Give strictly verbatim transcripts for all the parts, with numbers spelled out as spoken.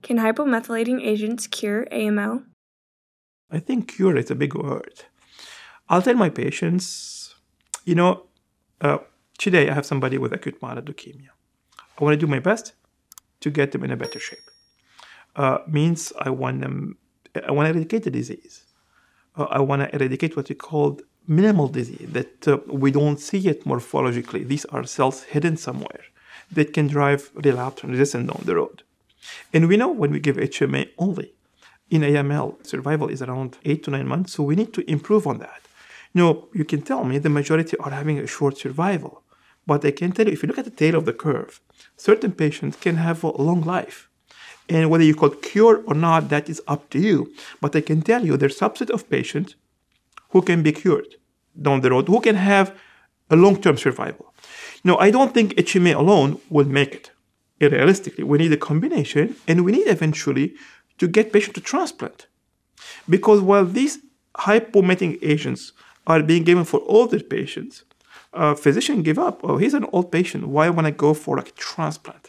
Can hypomethylating agents cure A M L? I think cure is a big word. I'll tell my patients, you know, uh, today I have somebody with acute myeloid leukemia. I want to do my best to get them in a better shape. Uh, means I want them, I want to eradicate the disease. Uh, I want to eradicate what we call minimal disease, that uh, we don't see it morphologically. These are cells hidden somewhere that can drive relapse and resistance down the road. And we know when we give H M A only, in A M L, survival is around eight to nine months, so we need to improve on that. You know, you can tell me the majority are having a short survival, but I can tell you, if you look at the tail of the curve, certain patients can have a long life. And whether you call it cure or not, that is up to you. But I can tell you there's a subset of patients who can be cured down the road, who can have a long-term survival. No, I don't think H M A alone will make it. Realistically, we need a combination, and we need eventually to get patients to transplant. Because while these hypomethylating agents are being given for older patients, uh, physicians give up. Oh, he's an old patient. Why want to go for a transplant?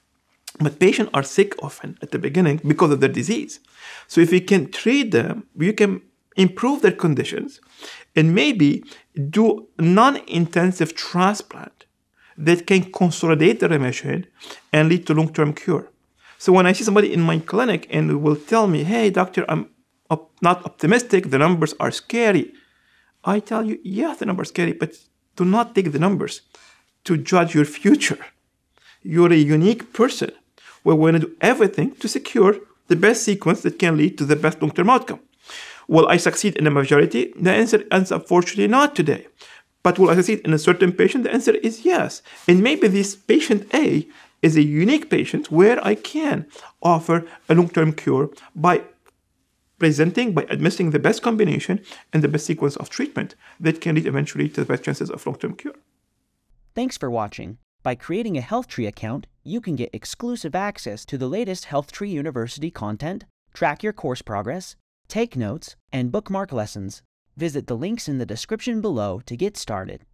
But patients are sick often at the beginning because of their disease. So if we can treat them, we can improve their conditions and maybe do non-intensive transplant that can consolidate the remission and lead to long-term cure. So when I see somebody in my clinic and will tell me, hey, doctor, I'm op- not optimistic, the numbers are scary. I tell you, yeah, the numbers are scary, but do not take the numbers to judge your future. You're a unique person. We're going to do everything to secure the best sequence that can lead to the best long-term outcome. Will I succeed in the majority? The answer is unfortunately not today. But will I succeed in a certain patient? The answer is yes. And maybe this patient A is a unique patient where I can offer a long-term cure by presenting, by administering the best combination and the best sequence of treatment that can lead eventually to the best chances of long-term cure. Thanks for watching. By creating a HealthTree account, you can get exclusive access to the latest HealthTree University content, track your course progress, take notes, and bookmark lessons. Visit the links in the description below to get started.